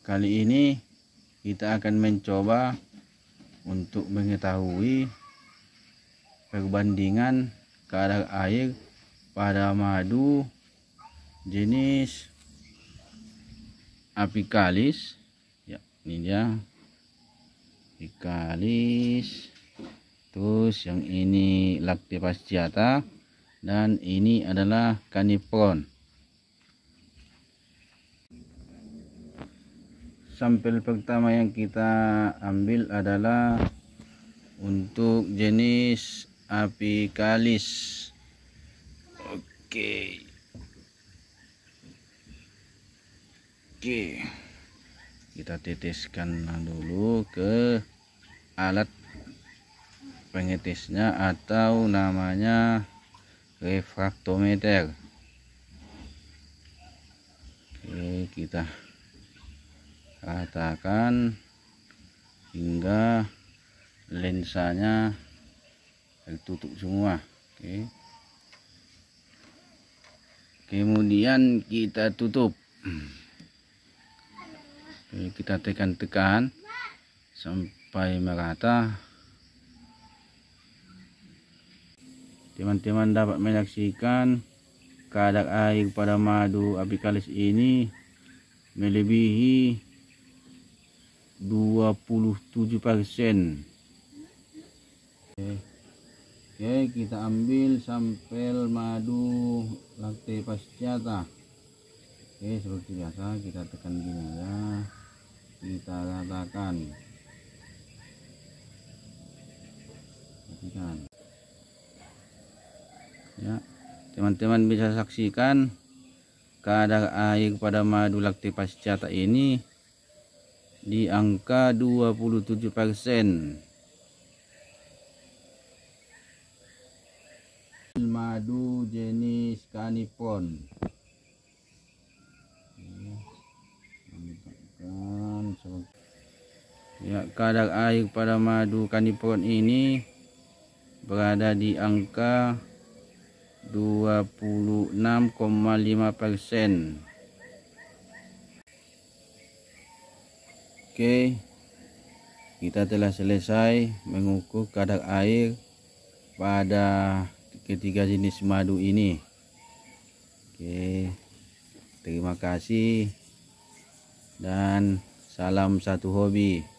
Kali ini kita akan mencoba untuk mengetahui perbandingan kadar air pada madu jenis apicalis. Ya, ini dia apicalis. Terus yang ini lacte fasciata dan ini adalah Caniphron. Sampel pertama yang kita ambil adalah untuk jenis apicalis. Oke, kita teteskan dulu ke alat pengetesnya atau namanya refraktometer. Oke, kita ratakan hingga lensanya tertutup semua. Oke. Kemudian kita tutup. Oke, kita tekan-tekan sampai merata. Teman-teman dapat menyaksikan kadar air pada madu apicalis ini melebihi 27%. Oke, kita ambil sampel madu lacte fasciata. Oke, seperti biasa kita tekan gini ya, kita ratakan. Perhatikan ya, teman-teman bisa saksikan kadar air pada madu lacte fasciata ini di angka 27%. Madu jenis Caniphron. Ya, kadar air pada madu Caniphron ini berada di angka 26,5%. Oke, kita telah selesai mengukur kadar air pada ketiga jenis madu ini. Oke, terima kasih dan salam satu hobi.